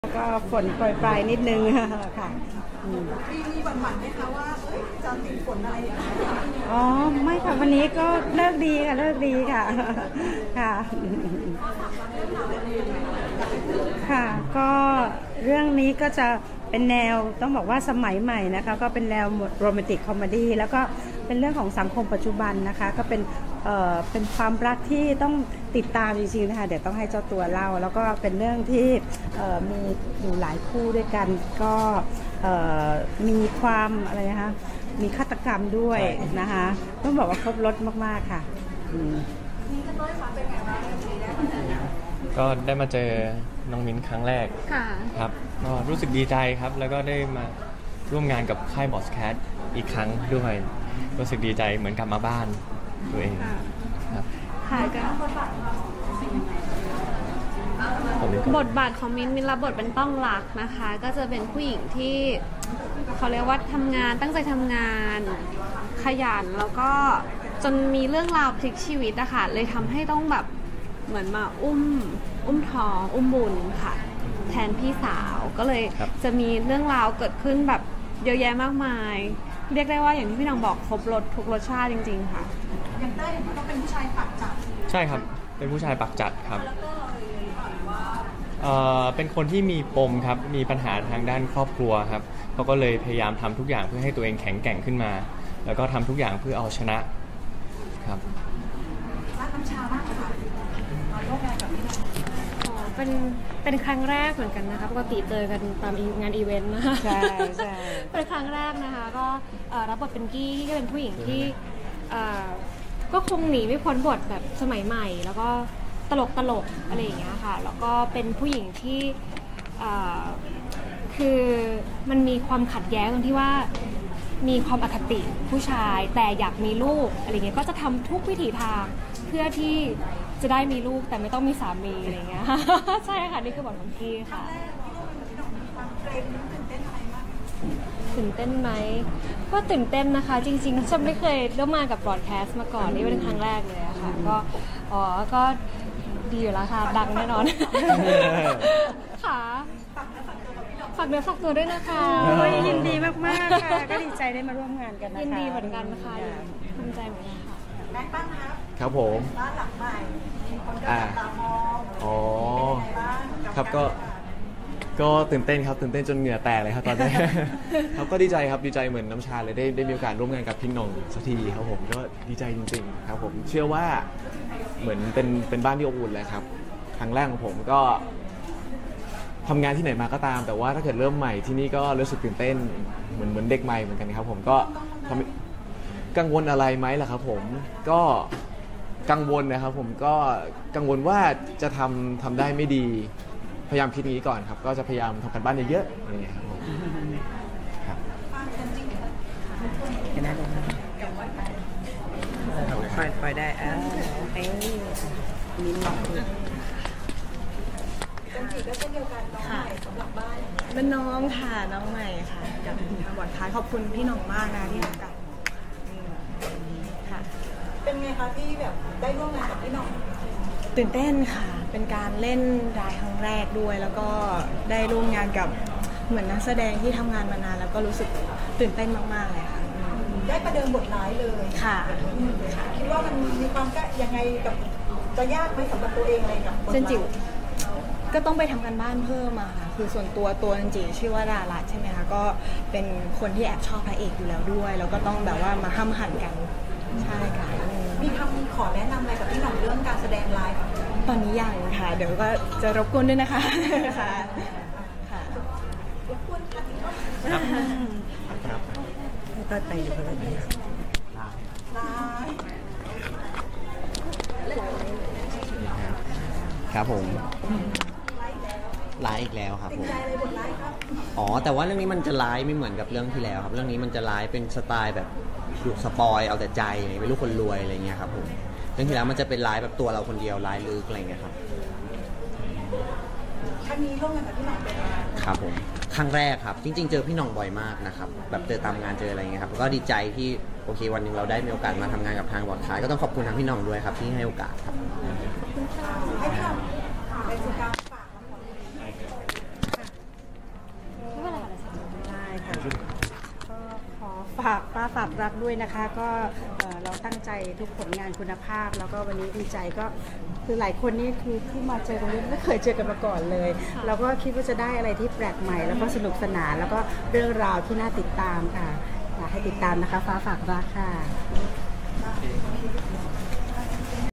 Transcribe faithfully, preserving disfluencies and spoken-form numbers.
แล้วก็ฝนปล่อยๆนิดนึงค่ะมีมีหวั่นหวั่นไหมคะว่าจะติดฝนอะไรอย่างเงี้ยอ๋อไม่ค่ะวันนี้ก็เลิกดีค่ะเลิกดีค่ะค่ะค่ะก็เรื่องนี้ก็จะเป็นแนวต้องบอกว่าสมัยใหม่นะคะก็เป็นแนวโรแมนติกคอมเมดี้แล้วก็เป็นเรื่องของสังคมปัจจุบันนะคะก็เป็นเอ่อเป็นความรักที่ต้องติดตามจริงๆนะคะเดี๋ยวต้องให้เจ้าตัวเล่าแล้วก็เป็นเรื่องที่เอ่อมีอยู่หลายคู่ด้วยกันก็เอ่อมีความอะไรนะคะมีฆาตกรรมด้วยนะคะต้องบอกว่าครบรสมากๆค่ะก็ได้มาเจอน้องมิ้นครั้งแรกครับก็รู้สึกดีใจครับแล้วก็ได้มาร่วมงานกับค่ายบอสแคทอีกครั้งด้วยรู้สึกดีใจเหมือนกลับมาบ้านตัวเองครับค่ะบทบาทของมิ้นมิ้นรับบทเป็นต้องรักนะคะก็จะเป็นผู้หญิงที่เขาเรียกว่าทำงานตั้งใจทำงานขยันแล้วก็จนมีเรื่องราวพลิกชีวิตอะค่ะเลยทำให้ต้องแบบเหมือนมาอุ้มอุ้มท้องอุ้มบุญค่ะแทนพี่สาวก็เลยจะมีเรื่องราวเกิดขึ้นแบบเยอะแยะมากมายเรียกได้ว่าอย่างที่พี่น้องบอกครบรสทุกรสชาติจริงๆค่ะอย่างเต้ยเนี่ยเขาเป็นผู้ชายปากจัดใช่ครับเป็นผู้ชายปากจัดครับเอ่อเป็นคนที่มีปมครับมีปัญหาทางด้านครอบครัวครับเขาก็เลยพยายามทำทุกอย่างเพื่อให้ตัวเองแข็งแกร่งขึ้นมาแล้วก็ทำทุกอย่างเพื่อเอาชนะครับรักน้ำชามากค่ะมาร่วมงานกับพี่น้องเป็นเป็นครั้งแรกเหมือนกันนะคะปกติเจอกันตามงานอีเวนต์นะคะใช่ใช่เป็นครั้งแรกนะคะก็รับบทเป็นกี้ก็เป็นผู้หญิงที่ก็คงหนีไม่พ้นบทแบบสมัยใหม่แล้วก็ตลกตลกอะไรอย่างเงี้ยค่ะแล้วก็เป็นผู้หญิงที่คือมันมีความขัดแย้งตรงที่ว่ามีความอคติผู้ชายแต่อยากมีลูกอะไรเงี้ยก็จะทำทุกวิถีทางเพื่อที่จะได้มีลูกแต่ไม่ต้องมีสามีอะไรเงี้ยใช่ค่ะนี่คือบทของกี้ค่ะตื่นเต้นไหมก็ตื่นเต้นนะคะจริงๆฉันไม่เคยร่วมงานกับบรอดแคสต์มาก่อนนี่เป็นครั้งแรกเลยอะค่ะก็อ๋อก็ดีอยู่แล้วค่ะดังแน่นอนค่ะฝากเนื้อฝากตัวด้วยนะคะยินดีมากๆค่ะก็ดีใจได้มาร่วมงานกันนะคะยินดีเหมือนกันนะคะภูมิใจเหมือนกันค่ะแม็กบ้างครับครับผมบ้านหลังใหม่คนก็จับตามองอ๋อครับก็ก็ตื่นเต้นครับตื่นเต้นจนเหงื่อแตกเลยครับตอนนี้ครับก็ดีใจครับดีใจเหมือนน้ำชาเลยได้ได้มีโอกาสร่วมงานกับพี่หน่งสักทีครับผมก็ดีใจจริงๆครับผมเชื่อว่าเหมือนเป็นเป็นบ้านที่อบอุ่นเลยครับครั้งแรกของผมก็ทำงานที่ไหนมาก็ตามแต่ว่าถ้าเกิดเริ่มใหม่ที่นี่ก็รู้สึกตื่นเต้นเหมือนเหมือนเด็กใหม่เหมือนกันครับผมก็กังวลอะไรไหมล่ะครับผมก็กังวลนะครับผมก็กังวลว่าจะทำทำได้ไม่ดีพยายามคิดงี้ก่อนครับก็จะพยายามทำกันบ้านเยอะๆนี่ครับผมครับกันได้เลยปล่อยปล่อยได้อ่าเอ้ยมิ้นท์จันจีก็เช่นเดียวกันน้องใหม่สำหรับบ้านเป็นน้องค่ะน้องใหม่ค่ะกับทางบอร์ดคาขอบคุณพี่หน่องมากนะที่ให้กันค่ะเป็นไงคะที่แบบได้ร่วมงานกับพี่หน่องตื่นเต้นค่ะเป็นการเล่นรายครั้งแรกด้วยแล้วก็ได้ร่วมงานกับเหมือนนักแสดงที่ทำงานมานานแล้วก็รู้สึกตื่นเต้นมากๆเลยค่ะได้ประเดิมบทร้ายเลยค่ะคิดว่ามันมีความก็ยังไงกับจะยากไหมสำหรับตัวเองอะไรกับบทร้ายจิ๋วก็ต้องไปทำกันบ้านเพิ่มอะค่ะคือส่วนตัวตัวจริงๆชื่อว่าดารัตใช่ไหมคะก็เป็นคนที่แอบชอบพระเอกอยู่แล้วด้วยแล้วก็ต้องแบบว่ามาห้ำหั่นกันใช่ค่ะมีคำขอแนะนำอะไรกับพี่หน่องเรื่องการแสดงไลฟ์ตอนนี้ยังค่ะเดี๋ยวก็จะรบกวนด้วยนะคะค่ะค่ะรบกวนค่ะครับก็ไปดูกันเลยครับผมร้ายอีกแล้วครับผมอ๋อแต่ว่าเรื่องนี้มันจะร้ายไม่เหมือนกับเรื่องที่แล้วครับเรื่องนี้มันจะร้ายเป็นสไตล์แบบดุสปอยเอาแต่ใจเป็นลูกคนรวยอะไรเงี้ยครับผมเรื่องที่แล้วมันจะเป็นร้ายแบบตัวเราคนเดียวร้ายลึกอะไรเงี้ยครับครั้งนี้ร่วมงานกับพี่หน่องเป็นครับผมครั้งแรกครับจริงๆเจอพี่หน่องบ่อยมากนะครับแบบเจอตามงานเจออะไรเงี้ยครับก็ดีใจที่โอเควันนึงเราได้มีโอกาสมาทำงานกับทางบอร์ดคาก็ต้องขอบคุณทางพี่หน่องด้วยครับที่ให้โอกาสครับให้พี่หน่องเป็นสื่อกลางฝากฝากรักด้วยนะคะก็เอ่อเราตั้งใจทุกผลงานคุณภาพ แล้วก็วันนี้ดีใจก็คือหลายคนนี่คือที่มาเจอตรงนี้ไม่เคยเจอกันมาก่อนเลยเราก็คิดว่าจะได้อะไรที่แปลกใหม่แล้วก็สนุกสนานแล้วก็เรื่องราวที่น่าติดตามค่ะอยากให้ติดตามนะคะฟ้าฝากรักค่ะ